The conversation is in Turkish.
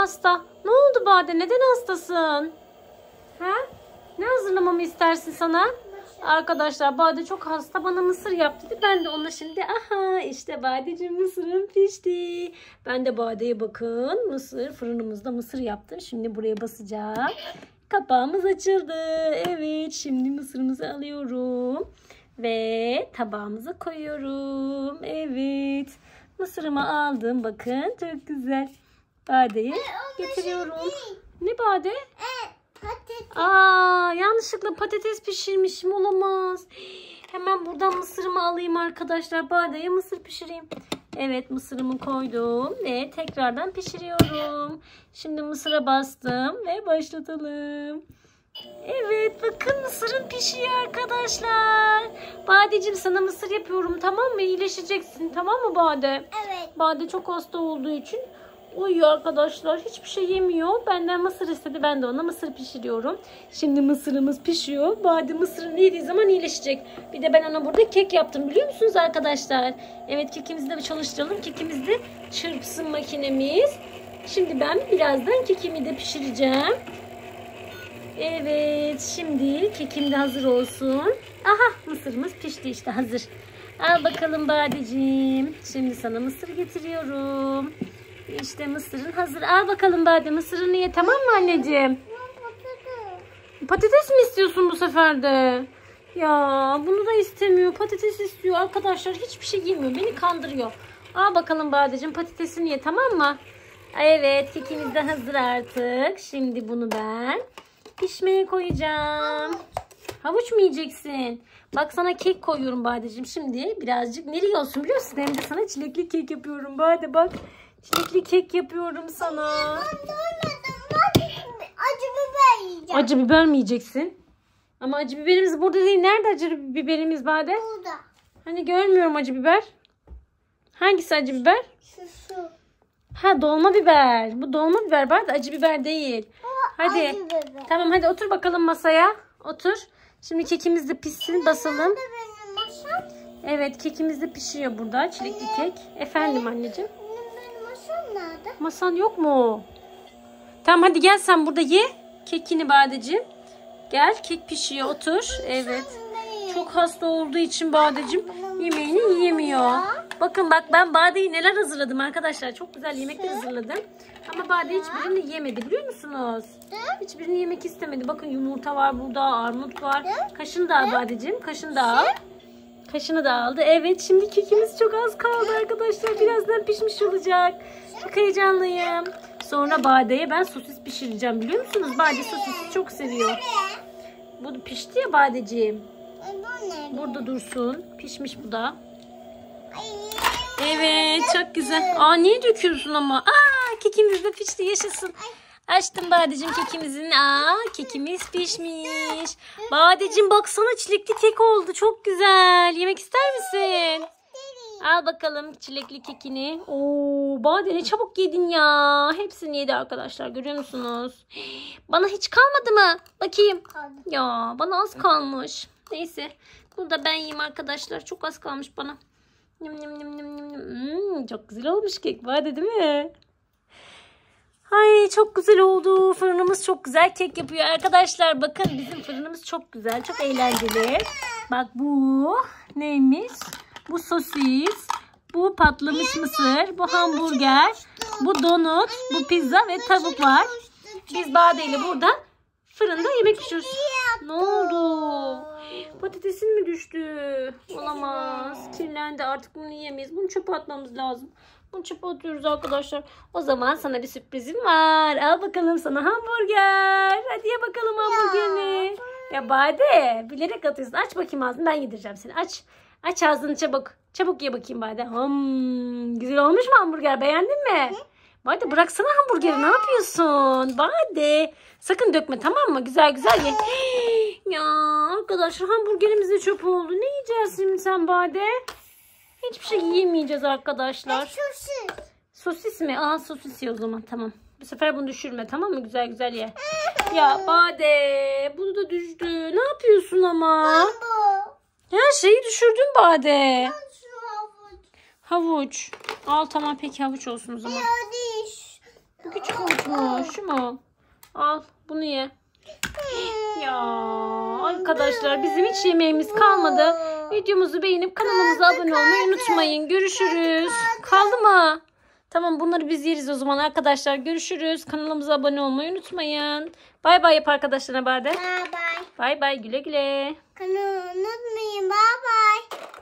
hasta. Ne oldu Bade? Neden hastasın? Ha? Ne hazırlamamı istersin sana? Arkadaşlar Bade çok hasta, bana mısır yap dedi. Ben de ona şimdi işte Badeciğim mısırım pişti. Ben de Bade'ye bakın fırınımızda mısır yaptım. Şimdi buraya basacağım. Kapağımız açıldı. Evet, şimdi mısırımızı alıyorum. Ve tabağımıza koyuyorum. Evet. Mısırımı aldım. Bakın çok güzel. Bade'yi getiriyorum. Ne Bade? Patates. Yanlışlıkla patates pişirmişim, olamaz. Hemen buradan mısırımı alayım arkadaşlar. Bade'ye mısır pişireyim. Evet, mısırımı koydum ve tekrardan pişiriyorum. Şimdi mısıra bastım ve başlatalım. Evet, bakın mısırım pişiyor arkadaşlar. Badeciğim sana mısır yapıyorum, tamam mı? İyileşeceksin, tamam mı Bade? Evet. Bade çok hasta olduğu için uyuyor arkadaşlar. Hiçbir şey yemiyor. Benden mısır istedi. Ben de ona mısır pişiriyorum. Şimdi mısırımız pişiyor. Bade mısırını yediği zaman iyileşecek. Bir de ben ona burada kek yaptım, biliyor musunuz arkadaşlar? Evet, kekimizi de çalıştıralım. Kekimiz de çırpsın makinemiz. Şimdi ben birazdan kekimi de pişireceğim. Evet, şimdi kekim de hazır olsun. Aha, mısırımız pişti işte, hazır. Al bakalım Badeciğim. Şimdi sana mısır getiriyorum. İşte mısırın hazır. Al bakalım Bade, mısırını ye, tamam mı anneciğim? Patates mi istiyorsun bu sefer de? Ya bunu da istemiyor. Patates istiyor arkadaşlar. Hiçbir şey yemiyor. Beni kandırıyor. Al bakalım Badeciğim, patatesini ye, tamam mı? Evet, kekimiz de hazır artık. Şimdi bunu ben pişmeye koyacağım. Havuç mu yiyeceksin? Bak, sana kek koyuyorum Badeciğim. Şimdi birazcık nereye olsun biliyor musun? Hem de sana çilekli kek yapıyorum Bade, bak. Çilekli kek yapıyorum sana. Acı biber yiyeceğim. Acı biber mi yiyeceksin? Ama acı biberimiz burada değil. Nerede acı biberimiz Bade? Burada. Hani görmüyorum acı biber. Hangisi acı biber? Şu. Ha, dolma biber. Bu dolma biber Bade, acı biber değil. Hadi. Acı biber. Tamam, hadi otur bakalım masaya. Otur. Şimdi kekimiz de pişsin, basalım. Nerede benim masam? Evet, kekimiz de pişiyor burada. Çilekli kek. Efendim anneciğim. Benim masam nerede? Masan yok mu? Tamam, hadi gel sen burada ye kekini Badeciğim. Gel, kek pişiyor, otur. Evet. Çok hasta olduğu için Badeciğim yemeğini yiyemiyor. Bakın bak, ben Bade'yi neler hazırladım arkadaşlar. Çok güzel yemekler hazırladım. Ama Bade hiçbirini yemedi, biliyor musunuz? Hiçbirini yemek istemedi. Bakın, yumurta var burada, armut var. Kaşını da al Badeciğim. Kaşını da al. Kaşını da aldı. Evet, şimdi kekimiz çok az kaldı arkadaşlar. Birazdan pişmiş olacak. Çok heyecanlıyım. Sonra Bade'ye ben sosis pişireceğim, biliyor musunuz? Bade sosisi çok seviyor. Bu pişti ya Badeciğim. Burada dursun. Pişmiş bu da. Evet, çok güzel. Niye döküyorsun ama? Kekimiz de pişti, yaşasın. Açtım Badeciğim kekimizin. Kekimiz pişmiş. Badeciğim baksana, çilekli kek oldu. Çok güzel. Yemek ister misin? Al bakalım çilekli kekini. Bade ne çabuk yedin ya. Hepsini yedi arkadaşlar, görüyor musunuz? Bana hiç kalmadı mı? Bakayım. Ya bana az kalmış. Neyse. Bunu da ben yiyeyim arkadaşlar. Çok az kalmış bana. Çok güzel olmuş kek Bade, değil mi? Ay, çok güzel oldu. Fırınımız çok güzel kek yapıyor arkadaşlar. Bakın, bizim fırınımız çok güzel. Çok eğlenceli. Bak, bu neymiş? Bu sosis. Bu patlamış mısır. Bu hamburger. Bu donut. Bu pizza ve tavuk var. Biz Bade ile burada fırında yemek pişiriyoruz. Ne oldu? Patatesin mi düştü? Olamaz. Kirlendi, artık bunu yiyemeyiz. Bunu çöpe atmamız lazım. Bunu çöpe atıyoruz arkadaşlar. O zaman sana bir sürprizim var. Al bakalım sana hamburger. Hadi ye bakalım hamburgerini. Ya Bade, bilerek atıyorsun. Aç bakayım ağzını, ben yedireceğim seni. Aç. Aç ağzını çabuk. Çabuk ye bakayım Bade. Güzel olmuş mu hamburger? Beğendin mi? Bade, bıraksana hamburgeri. Ne yapıyorsun? Bade. Sakın dökme, tamam mı? Güzel güzel ye. Ya arkadaşlar, hamburgerimiz de çöp oldu. Ne yiyeceğiz şimdi sen Bade? Hiçbir şey yiyemeyeceğiz arkadaşlar. Sosis. Sosis mi? Sosis ye o zaman, tamam. Bu sefer bunu düşürme, tamam mı? Güzel güzel ye. Ya Bade, bunu da düştü. Ne yapıyorsun ama? Her şeyi düşürdün Bade. Havuç. Al tamam, peki havuç olsun o zaman. Bu küçük havuç mu? Şu mu? Al bunu ye. Ya arkadaşlar bizim hiç yemeğimiz kalmadı. Videomuzu beğenip kanalımıza abone olmayı unutmayın. Görüşürüz. Kaldı mı? Tamam bunları biz yeriz o zaman arkadaşlar. Görüşürüz. Kanalımıza abone olmayı unutmayın. Bay bay yap arkadaşlarına Bade. Bye bye. Bay bay güle güle. Kanalı unutmayın. Bye bye.